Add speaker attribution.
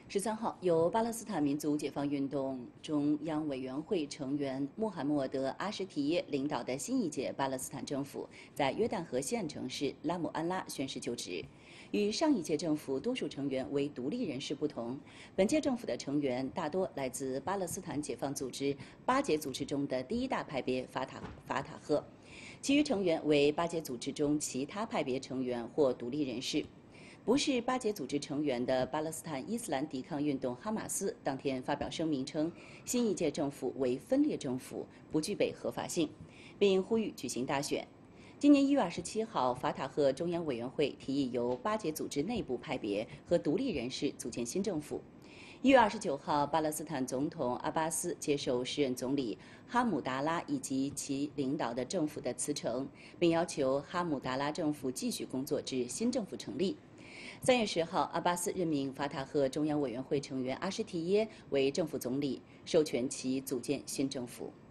Speaker 1: 13号，由巴勒斯坦民族解放运动中央委员会成员穆罕默德·阿什提耶领导的新一届巴勒斯坦政府在约旦河西岸城市拉姆安拉宣誓就职。与上一届政府多数成员为独立人士不同，本届政府的成员大多来自巴勒斯坦解放组织巴解组织中的第一大派别法塔赫，其余成员为巴解组织中其他派别成员或独立人士。不是巴解组织成员的巴勒斯坦伊斯兰抵抗运动哈马斯当天发表声明称，新一届政府为分裂政府，不具备合法性，并呼吁举行大选。今年1月27号，法塔赫中央委员会提议由巴解组织内部派别和独立人士组建新政府。1月29号，巴勒斯坦总统阿巴斯接受时任总理哈姆达拉以及其领导的政府的辞呈，并要求哈姆达拉政府继续工作至新政府成立。3月10号，阿巴斯任命法塔赫中央委员会成员阿什提耶为政府总理，授权其组建新政府。